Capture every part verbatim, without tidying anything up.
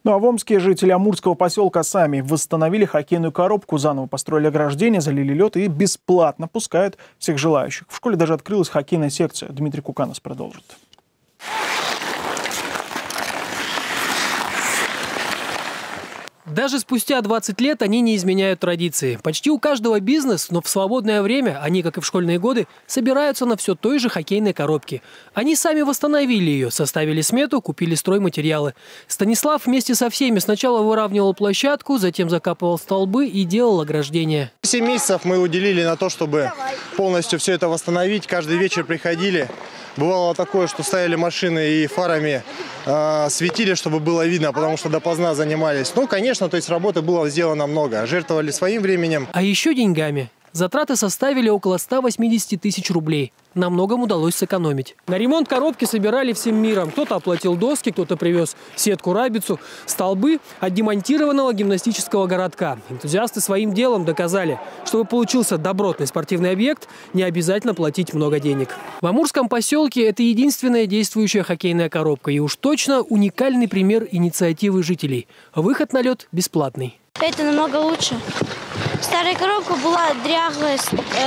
Ну а в Омске жители амурского поселка сами восстановили хоккейную коробку, заново построили ограждение, залили лед и бесплатно пускают всех желающих. В школе даже открылась хоккейная секция. Дмитрий Куканос продолжит. Даже спустя двадцать лет они не изменяют традиции. Почти у каждого бизнес, но в свободное время они, как и в школьные годы, собираются на все той же хоккейной коробке. Они сами восстановили ее, составили смету, купили стройматериалы. Станислав вместе со всеми сначала выравнивал площадку, затем закапывал столбы и делал ограждение. семь месяцев мы уделили на то, чтобы полностью все это восстановить. Каждый вечер приходили. Бывало такое, что ставили машины и фарами э, светили, чтобы было видно, потому что допоздна занимались. Ну, конечно, то есть работы было сделано много. Жертвовали своим временем. А еще деньгами. Затраты составили около ста восьмидесяти тысяч рублей. На многом удалось сэкономить. На ремонт коробки собирали всем миром. Кто-то оплатил доски, кто-то привез сетку, рабицу, столбы от демонтированного гимнастического городка. Энтузиасты своим делом доказали, чтобы получился добротный спортивный объект, не обязательно платить много денег. В амурском поселке это единственная действующая хоккейная коробка. И уж точно уникальный пример инициативы жителей. Выход на лед бесплатный. Это намного лучше. Старая коробка была дряхлая,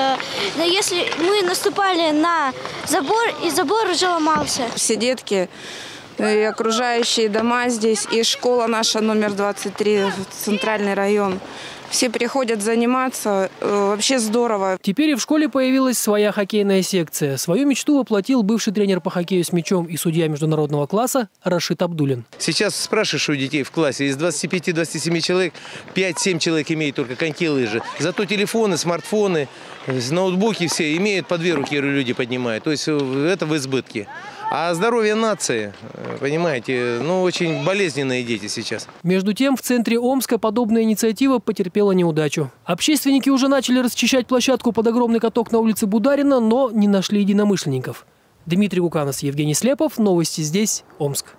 но если мы наступали на забор, и забор уже ломался. Все детки и окружающие дома здесь, и школа наша номер двадцать три, центральный район. Все приходят заниматься, вообще здорово. Теперь и в школе появилась своя хоккейная секция. Свою мечту воплотил бывший тренер по хоккею с мячом и судья международного класса Рашид Абдулин. Сейчас спрашиваешь у детей в классе, из двадцати пяти — двадцати семи человек, пять-семь человек имеют только коньки, лыжи. Зато телефоны, смартфоны, ноутбуки все имеют, по две руки люди поднимают. То есть это в избытке. А здоровье нации, понимаете, ну очень болезненные дети сейчас. Между тем, в центре Омска подобная инициатива потерпела неудачу. Общественники уже начали расчищать площадку под огромный каток на улице Бударина, но не нашли единомышленников. Дмитрий Куканос, Евгений Слепов. Новости здесь, Омск.